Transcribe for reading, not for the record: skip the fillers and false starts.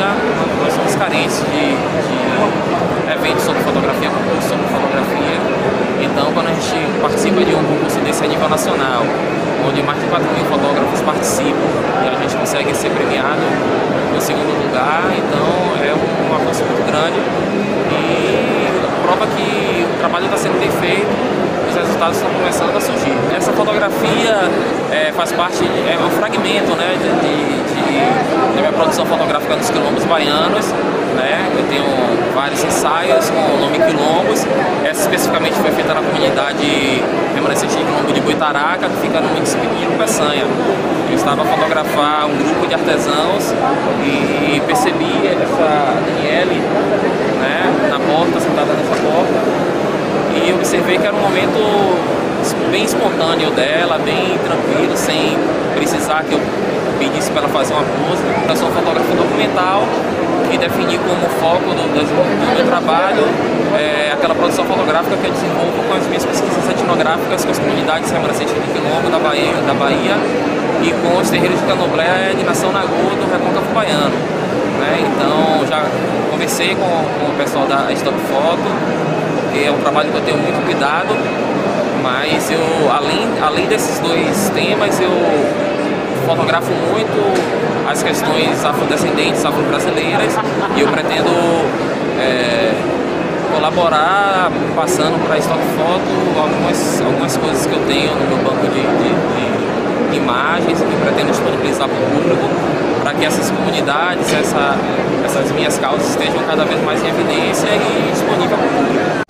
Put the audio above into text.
nós somos carentes de eventos sobre fotografia, concursos sobre fotografia. Então, quando a gente participa de um concurso desse a nível nacional, onde mais de 4.000 fotógrafos participam e a gente consegue ser premiado no segundo lugar, então é um avanço muito grande e prova que o trabalho está sendo bem feito, os resultados estão começando a surgir. Essa fotografia faz parte, é um fragmento, né, da minha produção fotográfica nos quilombos baianos, né? Eu tenho vários ensaios com o nome Quilombos. Essa especificamente foi feita na comunidade remanescente de Quilombo de Boitaraca, que fica no município de Urupeçanha. Eu estava a fotografar um grupo de artesãos e percebi essa Daniele, né, na porta, sentada nessa porta, e observei que era um momento bem espontâneo dela, bem tranquilo, sem precisar que eu pedisse para ela fazer uma pose. Eu sou um fotógrafo documental e defini como foco do meu trabalho aquela produção fotográfica que eu desenvolvo com as minhas pesquisas etnográficas com as comunidades remanescentes de Quilombo da Bahia e com os terreiros de Candomblé de Nação Nagô do Recôncavo Baiano, né? Então já conversei com o pessoal da Stop Foto, porque é um trabalho que eu tenho muito cuidado, mas eu além desses dois temas eu fotografo muito as questões afrodescendentes, afro-brasileiras, e eu pretendo colaborar passando para a Stock Foto algumas coisas que eu tenho no meu banco de imagens e que eu pretendo disponibilizar para o público, para que essas comunidades, essas minhas causas estejam cada vez mais em evidência e disponível para o público.